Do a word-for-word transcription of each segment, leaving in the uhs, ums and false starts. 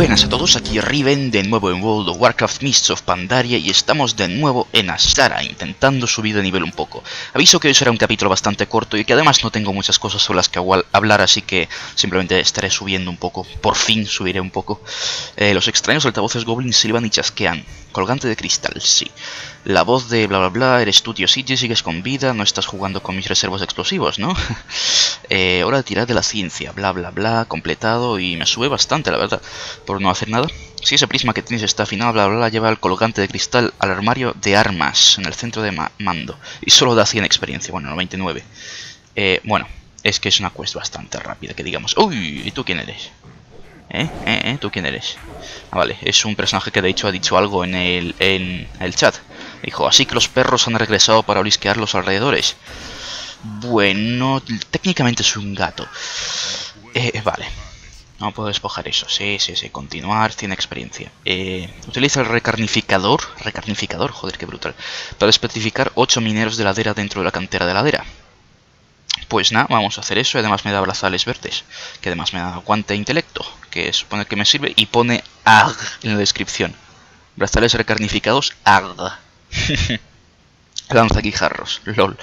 Buenas a todos, aquí Riven de nuevo en World of Warcraft Mists of Pandaria y estamos de nuevo en Azshara intentando subir de nivel un poco. Aviso que hoy será un capítulo bastante corto y que además no tengo muchas cosas sobre las que hablar, así que simplemente estaré subiendo un poco, por fin subiré un poco. Eh, los extraños altavoces Goblin silban y chasquean. Colgante de cristal, sí. La voz de bla bla bla, eres tú tío Sigi, sigues con vida, no estás jugando con mis reservos explosivos, ¿no? eh, hora de tirar de la ciencia, bla bla bla, completado y me sube bastante la verdad, por no hacer nada. Si ese prisma que tienes está afinado, bla bla bla, lleva el colgante de cristal al armario de armas, en el centro de ma mando, y solo da cien experiencia, bueno, noventa y nueve. Eh, bueno, es que es una quest bastante rápida, que digamos. Uy, ¿y tú quién eres? ¿Eh? ¿Eh? ¿Eh? ¿Tú quién eres? Ah, vale, es un personaje que de hecho ha dicho algo en el, en el chat. Dijo, así que los perros han regresado para olisquear los alrededores. Bueno, técnicamente soy un gato. Eh, vale. No puedo despojar eso. Sí, sí, sí. Continuar, tiene experiencia. Eh, utiliza el recarnificador. Recarnificador, joder, qué brutal. Para especificar ocho mineros de ladera dentro de la cantera de ladera. Pues nada, vamos a hacer eso. Y además me da brazales verdes. Que además me da guante e intelecto. Que supone que me sirve. Y pone A G en la descripción. Brazales recarnificados A G. Lanza guijarros. LOL.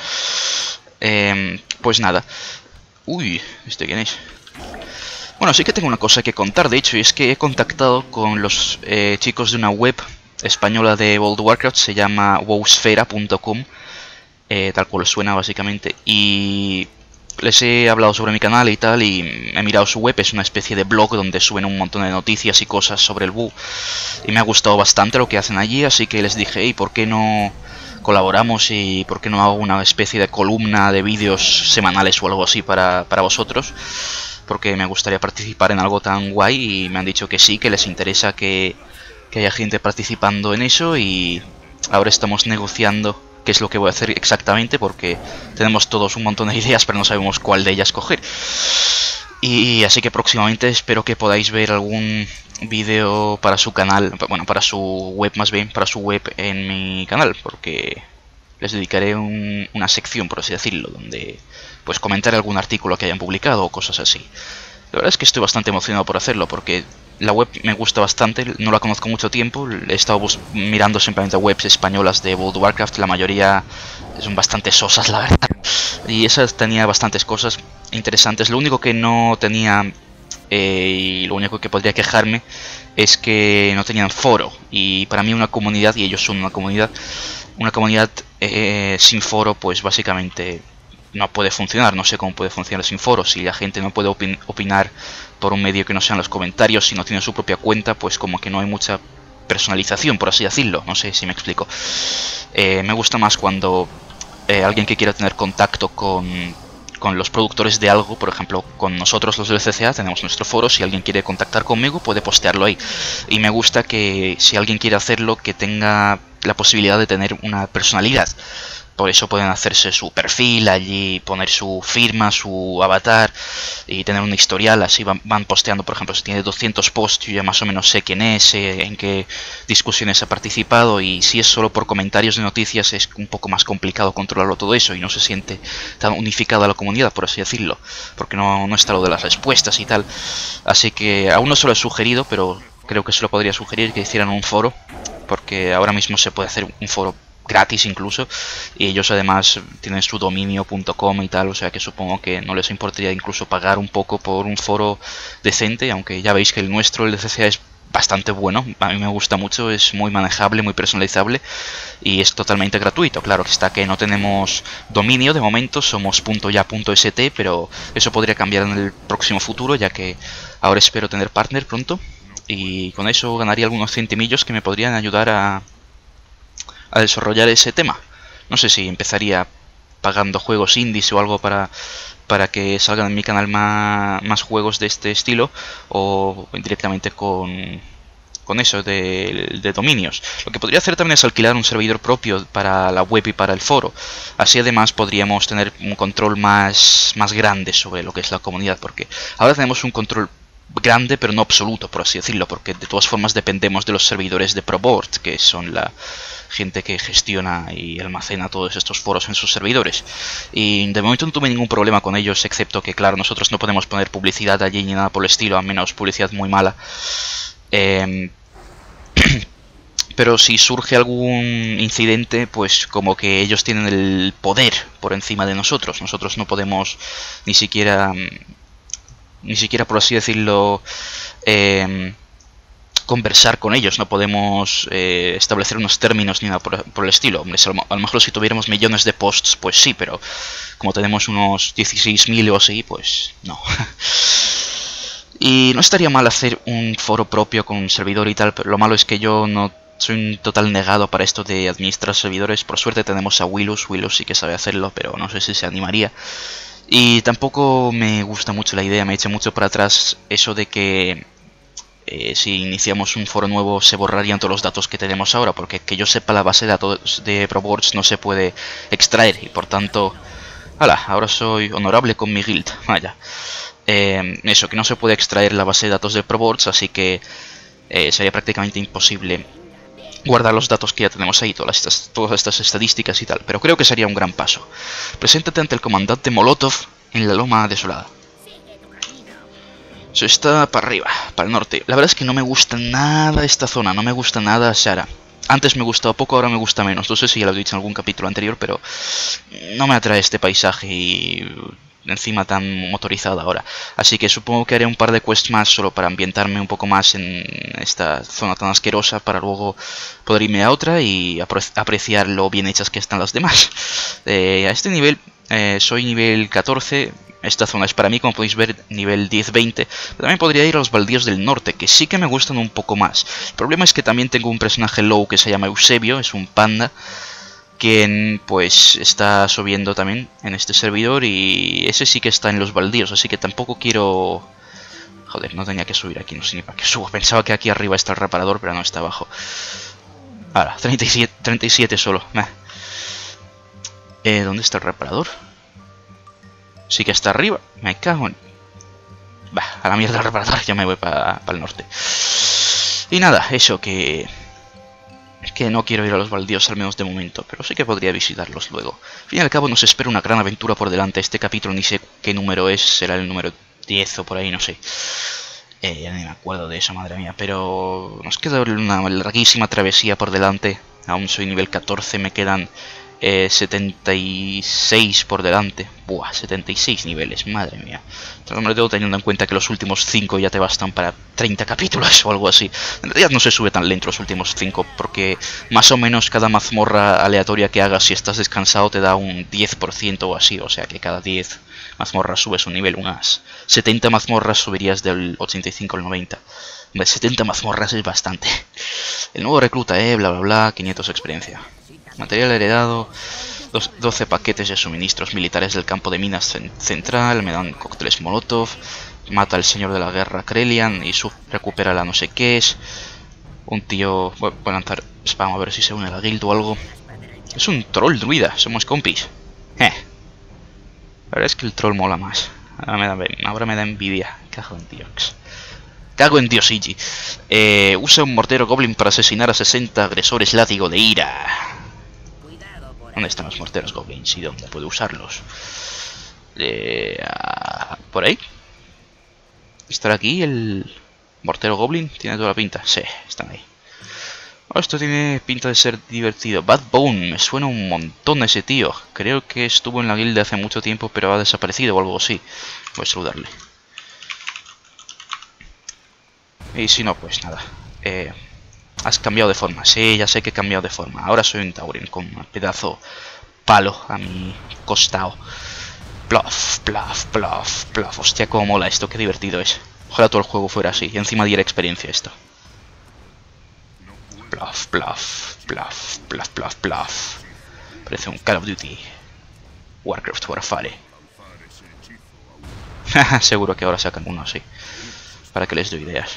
Eh, pues nada. Uy, ¿este quién es? Bueno, sí que tengo una cosa que contar, de hecho, y es que he contactado con los eh, chicos de una web española de World of Warcraft, se llama wowsfera punto com, eh, tal cual suena básicamente, y les he hablado sobre mi canal y tal, y he mirado su web, es una especie de blog donde suben un montón de noticias y cosas sobre el WoW, y me ha gustado bastante lo que hacen allí, así que les dije, ¿y por qué no colaboramos y por qué no hago una especie de columna de vídeos semanales o algo así para, para vosotros? Porque me gustaría participar en algo tan guay y me han dicho que sí, que les interesa que, que haya gente participando en eso y ahora estamos negociando qué es lo que voy a hacer exactamente porque tenemos todos un montón de ideas pero no sabemos cuál de ellas coger. Y así que próximamente espero que podáis ver algún vídeo para su canal, bueno, para su web más bien, para su web en mi canal, porque les dedicaré un, una sección, por así decirlo, donde pues comentar algún artículo que hayan publicado o cosas así. La verdad es que estoy bastante emocionado por hacerlo, porque la web me gusta bastante, no la conozco mucho tiempo, he estado mirando simplemente webs españolas de World of Warcraft, la mayoría son bastante sosas, la verdad. Y esa tenía bastantes cosas interesantes, lo único que no tenía, eh, y lo único que podría quejarme, es que no tenían foro, y para mí una comunidad, y ellos son una comunidad, una comunidad eh, sin foro, pues básicamente no puede funcionar. No sé cómo puede funcionar sin foro. Si la gente no puede opin opinar por un medio que no sean los comentarios, si no tiene su propia cuenta, pues como que no hay mucha personalización, por así decirlo. No sé si me explico. Eh, me gusta más cuando eh, alguien que quiera tener contacto con, con los productores de algo, por ejemplo, con nosotros los del C C A, tenemos nuestro foro, si alguien quiere contactar conmigo, puede postearlo ahí. Y me gusta que si alguien quiere hacerlo, que tenga la posibilidad de tener una personalidad. Por eso pueden hacerse su perfil allí, poner su firma, su avatar y tener un historial. Así van, van posteando, por ejemplo, si tiene doscientos posts, yo ya más o menos sé quién es, sé en qué discusiones ha participado. Y si es solo por comentarios de noticias es un poco más complicado controlarlo todo eso y no se siente tan unificada la comunidad, por así decirlo. Porque no, no está lo de las respuestas y tal. Así que aún no se lo he sugerido, pero creo que se lo podría sugerir que hicieran un foro. Porque ahora mismo se puede hacer un foro gratis incluso, y ellos además tienen su dominio punto com y tal, o sea que supongo que no les importaría incluso pagar un poco por un foro decente, aunque ya veis que el nuestro, el de C C A, es bastante bueno, a mí me gusta mucho, es muy manejable, muy personalizable y es totalmente gratuito. Claro que está que no tenemos dominio de momento, somos .ya.st, pero eso podría cambiar en el próximo futuro, ya que ahora espero tener partner pronto y con eso ganaría algunos centimillos que me podrían ayudar a a desarrollar ese tema. No sé si empezaría pagando juegos indies o algo para, para que salgan en mi canal más, más juegos de este estilo, o directamente con, con eso de, de dominios. Lo que podría hacer también es alquilar un servidor propio para la web y para el foro. Así además podríamos tener un control más, más grande sobre lo que es la comunidad, porque ahora tenemos un control grande pero no absoluto, por así decirlo, porque de todas formas dependemos de los servidores de ProBoard, que son la gente que gestiona y almacena todos estos foros en sus servidores. Y de momento no tuve ningún problema con ellos, excepto que, claro, nosotros no podemos poner publicidad allí ni nada por el estilo, a menos publicidad muy mala. Eh, pero si surge algún incidente, pues como que ellos tienen el poder por encima de nosotros. Nosotros no podemos ni siquiera, ni siquiera por así decirlo, eh, conversar con ellos. No podemos eh, establecer unos términos ni nada por, por el estilo. Hombre, a lo mejor si tuviéramos millones de posts, pues sí, pero como tenemos unos dieciséis mil o así, pues no. Y no estaría mal hacer un foro propio con un servidor y tal, pero lo malo es que yo no soy un total negado para esto de administrar servidores. Por suerte tenemos a Willus, Willus sí que sabe hacerlo, pero no sé si se animaría. Y tampoco me gusta mucho la idea, me echa mucho para atrás eso de que eh, si iniciamos un foro nuevo se borrarían todos los datos que tenemos ahora, porque que yo sepa la base de datos de ProBoards no se puede extraer y por tanto... ¡Hala! Ahora soy honorable con mi guild, vaya. Eh, eso, que no se puede extraer la base de datos de ProBoards, así que eh, sería prácticamente imposible guardar los datos que ya tenemos ahí, todas estas, todas estas estadísticas y tal, pero creo que sería un gran paso. Preséntate ante el comandante Molotov en la loma desolada. Eso está para arriba, para el norte. La verdad es que no me gusta nada esta zona, no me gusta nada Shara. Antes me gustaba poco, ahora me gusta menos. No sé si ya lo he dicho en algún capítulo anterior, pero no me atrae este paisaje y encima tan motorizado ahora. Así que supongo que haré un par de quests más solo para ambientarme un poco más en esta zona tan asquerosa para luego poder irme a otra y apre apreciar lo bien hechas que están las demás. Eh, a este nivel eh, soy nivel catorce. Esta zona es para mí, como podéis ver, nivel diez veinte. Pero también podría ir a los baldíos del norte, que sí que me gustan un poco más. El problema es que también tengo un personaje low que se llama Eusebio, es un panda, quien pues está subiendo también en este servidor y ese sí que está en los baldíos, así que tampoco quiero... Joder, no tenía que subir aquí, no sé ni para qué subo. Pensaba que aquí arriba está el reparador, pero no, está abajo. Ahora, treinta y siete, treinta y siete solo. Eh, ¿Dónde está el reparador? Sí que está arriba, me cago en... Bah, a la mierda el reparador, ya me voy para pa el norte. Y nada, eso que... Que no quiero ir a los baldíos, al menos de momento, pero sí que podría visitarlos luego. Al fin y al cabo nos espera una gran aventura por delante. Este capítulo ni sé qué número es, será el número diez o por ahí, no sé. Eh, ya ni me acuerdo de eso, madre mía. Pero nos queda una larguísima travesía por delante. Aún soy nivel catorce, me quedan... Eh, setenta y seis por delante. Buah, setenta y seis niveles, madre mía. Sobre todo teniendo en cuenta que los últimos cinco ya te bastan para treinta capítulos o algo así. En realidad no se sube tan lento los últimos cinco, porque más o menos cada mazmorra aleatoria que hagas si estás descansado te da un diez por ciento o así. O sea que cada diez mazmorras subes un nivel. Unas setenta mazmorras subirías del ochenta y cinco al noventa. De setenta mazmorras es bastante. El nuevo recluta, eh, bla bla bla, quinientos de experiencia. Material heredado, doce paquetes de suministros militares del campo de minas central, me dan cócteles Molotov, mata al señor de la guerra Krelian y sub recupera la no sé qué es. Un tío, voy a lanzar spam a ver si se une a la guild o algo. Es un troll druida, somos compis. Eh. La verdad es que el troll mola más. Ahora me da, ahora me da envidia. Cago en Dios. Cago en Dios, Iggy. Eh, usa un mortero goblin para asesinar a sesenta agresores látigo de ira. ¿Dónde están los morteros goblins y dónde puedo usarlos? Eh, ¿Por ahí? ¿Estará aquí el mortero goblin? Tiene toda la pinta. Sí, están ahí. Oh, esto tiene pinta de ser divertido. Bad Bone, me suena un montón ese tío. Creo que estuvo en la guilda hace mucho tiempo, pero ha desaparecido o algo así. Voy a saludarle. Y si no, pues nada. Eh... Has cambiado de forma, sí, ya sé que he cambiado de forma. Ahora soy un Tauren con un pedazo palo a mi costado. Plof, plof, plof, plof. Hostia, cómo mola esto, qué divertido es. Ojalá todo el juego fuera así y encima diera experiencia esto. Plof, plof, plof, plof, plof, plof. Parece un Call of Duty. Warcraft Warfare. Seguro que ahora sacan uno así. Para que les doy ideas.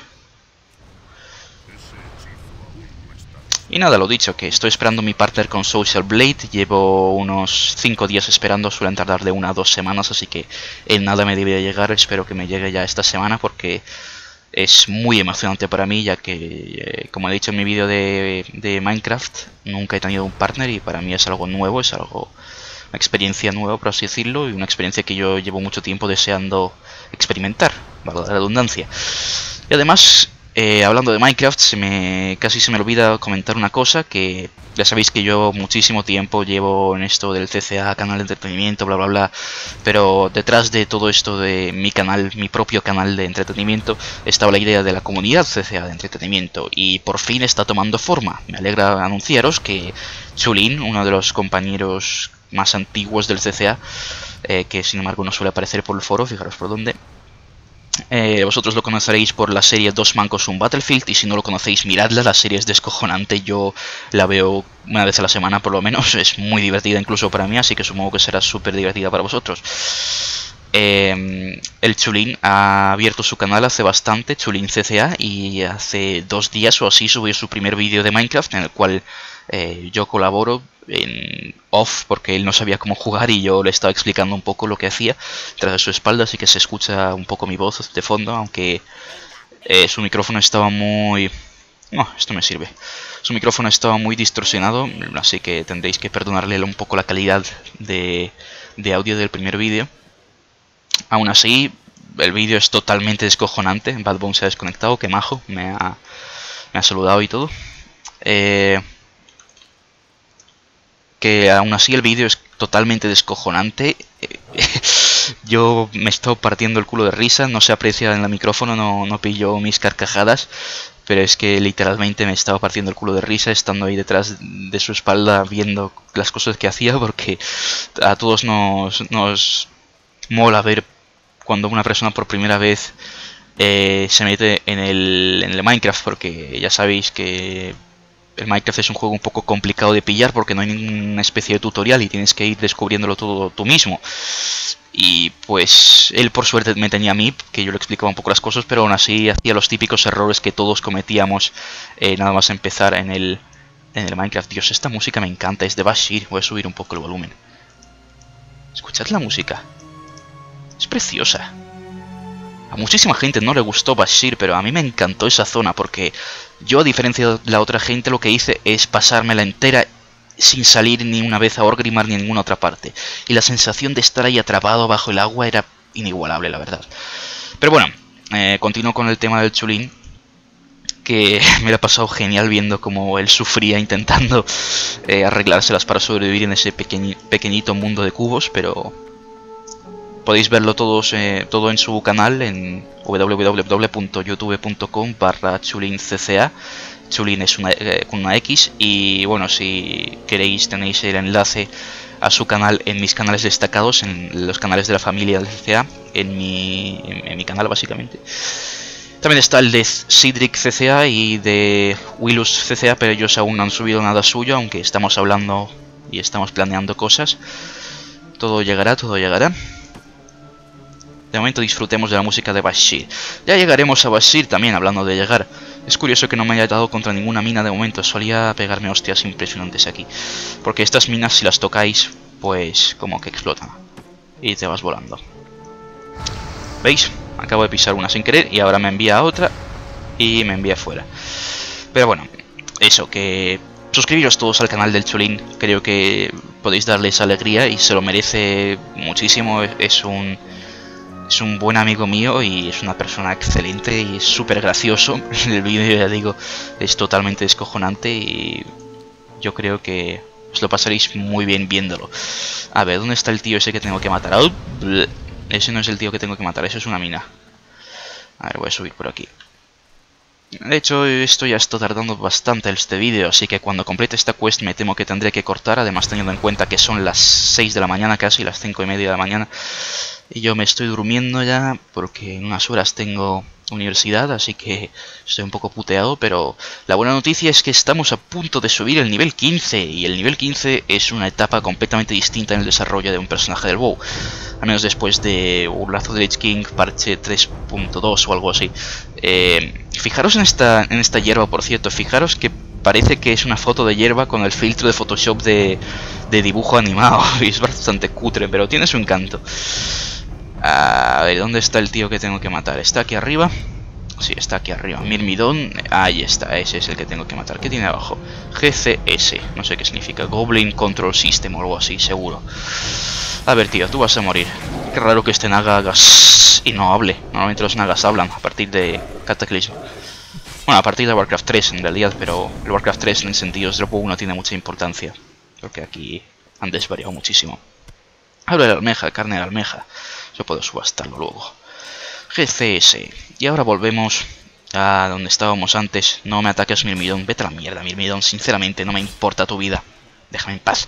Y nada, lo dicho, que estoy esperando mi partner con Social Blade. Llevo unos cinco días esperando, suelen tardar de una a dos semanas, así que en nada me debe llegar. Espero que me llegue ya esta semana porque es muy emocionante para mí, ya que, eh, como he dicho en mi vídeo de, de Minecraft, nunca he tenido un partner y para mí es algo nuevo, es algo, una experiencia nueva, por así decirlo, y una experiencia que yo llevo mucho tiempo deseando experimentar, valga la redundancia. Y además... Eh, hablando de Minecraft, se me, casi se me olvida comentar una cosa, que ya sabéis que yo muchísimo tiempo llevo en esto del C C A, canal de entretenimiento, bla bla bla, pero detrás de todo esto de mi canal, mi propio canal de entretenimiento, estaba la idea de la comunidad C C A de entretenimiento, y por fin está tomando forma. Me alegra anunciaros que Chulín, uno de los compañeros más antiguos del C C A, eh, que sin embargo no suele aparecer por el foro, fijaros por dónde. Eh, vosotros lo conoceréis por la serie Dos Mancos un Battlefield, y si no lo conocéis, miradla, la serie es descojonante, yo la veo una vez a la semana por lo menos, es muy divertida incluso para mí, así que supongo que será súper divertida para vosotros. Eh, el Chulín ha abierto su canal hace bastante, Chulín C C A, y hace dos días o así subió su primer vídeo de Minecraft, en el cual eh, yo colaboro en off porque él no sabía cómo jugar y yo le estaba explicando un poco lo que hacía tras de su espalda, así que se escucha un poco mi voz de fondo, aunque eh, su micrófono estaba muy... No, esto me sirve. Su micrófono estaba muy distorsionado, así que tendréis que perdonarle un poco la calidad de, de audio del primer vídeo. Aún así, el vídeo es totalmente descojonante. Bad Bone se ha desconectado, que majo, me ha, me ha saludado y todo. Eh... que aún así el vídeo es totalmente descojonante. Yo me estoy partiendo el culo de risa, no se aprecia en el micrófono, no, no pillo mis carcajadas, pero es que literalmente me estaba partiendo el culo de risa estando ahí detrás de su espalda viendo las cosas que hacía, porque a todos nos, nos mola ver cuando una persona por primera vez eh, se mete en el, en el Minecraft, porque ya sabéis que el Minecraft es un juego un poco complicado de pillar porque no hay ninguna especie de tutorial y tienes que ir descubriéndolo todo tú mismo. Y pues él por suerte me tenía a mí, que yo le explicaba un poco las cosas, pero aún así hacía los típicos errores que todos cometíamos eh, nada más empezar en el, en el Minecraft. Dios, esta música me encanta, es de Bashir. Voy a subir un poco el volumen. Escuchad la música. Es preciosa. A muchísima gente no le gustó Bashir, pero a mí me encantó esa zona porque yo, a diferencia de la otra gente, lo que hice es pasármela entera sin salir ni una vez a Orgrimmar ni a ninguna otra parte. Y la sensación de estar ahí atrapado bajo el agua era inigualable, la verdad. Pero bueno, eh, continúo con el tema del Chulín, que me lo he pasado genial viendo cómo él sufría intentando eh, arreglárselas para sobrevivir en ese pequeñi pequeñito mundo de cubos, pero... podéis verlo todos, eh, todo en su canal en w w w punto youtube punto com barra chulincca. Chulín es una, eh, con una X. Y bueno, si queréis tenéis el enlace a su canal en mis canales destacados, en los canales de la familia del C C A, en mi, en, en mi canal básicamente. También está el de Cedric C C A y de Willus C C A, pero ellos aún no han subido nada suyo, aunque estamos hablando y estamos planeando cosas. Todo llegará, todo llegará. De momento disfrutemos de la música de Bashir. Ya llegaremos a Bashir también, hablando de llegar. Es curioso que no me haya dado contra ninguna mina de momento. Solía pegarme hostias impresionantes aquí. Porque estas minas, si las tocáis, pues como que explotan. Y te vas volando. ¿Veis? Acabo de pisar una sin querer y ahora me envía a otra. Y me envía fuera. Pero bueno, eso, que... suscribiros todos al canal del Chulín. Creo que podéis darles alegría y se lo merece muchísimo. Es un... es un buen amigo mío y es una persona excelente y es súper gracioso. El vídeo, ya digo, es totalmente descojonante y yo creo que os lo pasaréis muy bien viéndolo. A ver, ¿dónde está el tío ese que tengo que matar? ¡Oh! Ese no es el tío que tengo que matar, eso es una mina. A ver, voy a subir por aquí. De hecho, esto ya está tardando bastante este vídeo, así que cuando complete esta quest me temo que tendré que cortar, además teniendo en cuenta que son las seis de la mañana casi, las cinco y media de la mañana. Y yo me estoy durmiendo ya porque en unas horas tengo universidad, así que estoy un poco puteado, pero la buena noticia es que estamos a punto de subir el nivel quince, y el nivel quince es una etapa completamente distinta en el desarrollo de un personaje del WoW, al menos después de Urlazo de Lich King parche tres punto dos o algo así. Eh, fijaros en esta, en esta hierba, por cierto, fijaros que parece que es una foto de hierba con el filtro de Photoshop de, de dibujo animado, y es bastante cutre, pero tiene su encanto. A ver, ¿dónde está el tío que tengo que matar? ¿Está aquí arriba? Sí, está aquí arriba. Mirmidón, ahí está, ese es el que tengo que matar. ¿Qué tiene abajo? G C S, no sé qué significa. Goblin Control System o algo así, seguro. A ver, tío, tú vas a morir. Qué raro que este naga haga y no hable. Normalmente los nagas hablan a partir de Cataclismo. Bueno, a partir de Warcraft tres en realidad, pero el Warcraft tres en sentidos de WoW no tiene mucha importancia. Porque aquí han desvariado muchísimo. Habla de la almeja, carne de la almeja. Yo puedo subastarlo luego. G C S. Y ahora volvemos a donde estábamos antes. No me ataques, Mirmidón. Vete a la mierda, Mirmidón. Sinceramente, no me importa tu vida. Déjame en paz.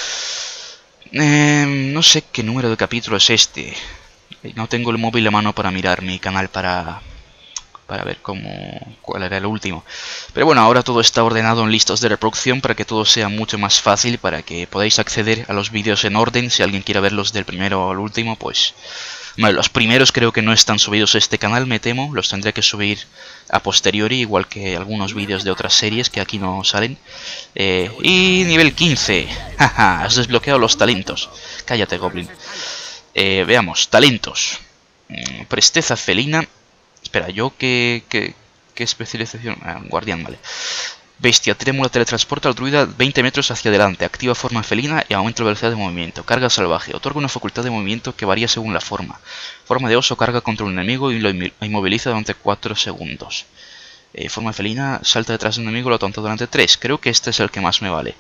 Eh, no sé qué número de capítulo es este. No tengo el móvil a mano para mirar mi canal para... para ver cómo cuál era el último. Pero bueno, ahora todo está ordenado en listas de reproducción para que todo sea mucho más fácil, para que podáis acceder a los vídeos en orden. Si alguien quiere verlos del primero al último, pues... Bueno, los primeros creo que no están subidos a este canal, me temo. Los tendré que subir a posteriori, igual que algunos vídeos de otras series que aquí no salen. Eh, y nivel quince. Jaja, has desbloqueado los talentos. Cállate, Goblin. Eh, veamos, talentos. Mm, presteza felina. Espera, ¿yo qué, qué, qué especialización? Ah, guardián, vale. Bestia trémula teletransporta al druida veinte metros hacia adelante. Activa forma felina y aumenta la velocidad de movimiento. Carga salvaje. Otorga una facultad de movimiento que varía según la forma. Forma de oso carga contra un enemigo y lo inmoviliza durante cuatro segundos. Eh, forma felina salta detrás de un enemigo y lo tonta durante tres. Creo que este es el que más me vale.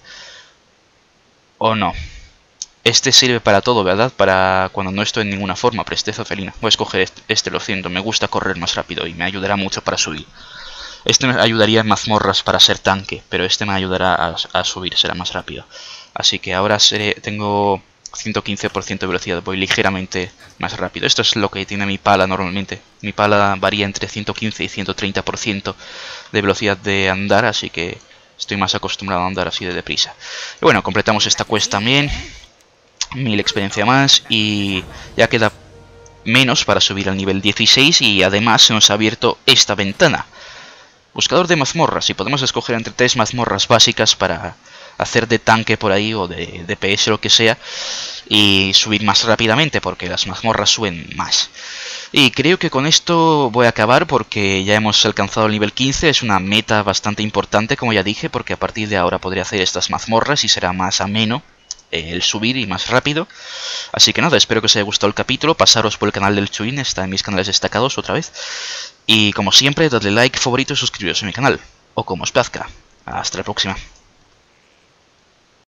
¿O no? Este sirve para todo, ¿verdad? Para cuando no estoy en ninguna forma. Presteza felina. Voy a escoger este, este, lo siento. Me gusta correr más rápido y me ayudará mucho para subir. Este me ayudaría en mazmorras para ser tanque, pero este me ayudará a, a subir, será más rápido. Así que ahora seré, tengo ciento quince por ciento de velocidad, voy ligeramente más rápido. Esto es lo que tiene mi pala normalmente. Mi pala varía entre ciento quince y ciento treinta por ciento de velocidad de andar, así que estoy más acostumbrado a andar así de deprisa. Y bueno, completamos esta quest también. Mil experiencia más y ya queda menos para subir al nivel dieciséis y además se nos ha abierto esta ventana. Buscador de mazmorras, y podemos escoger entre tres mazmorras básicas para hacer de tanque por ahí o de D P S o lo que sea y subir más rápidamente porque las mazmorras suben más. Y creo que con esto voy a acabar porque ya hemos alcanzado el nivel quince, es una meta bastante importante como ya dije porque a partir de ahora podré hacer estas mazmorras y será más ameno el subir y más rápido. Así que nada, espero que os haya gustado el capítulo, pasaros por el canal del Chuin, está en mis canales destacados otra vez. Y como siempre, dadle like, favorito y suscribiros a mi canal, o como os plazca. Hasta la próxima.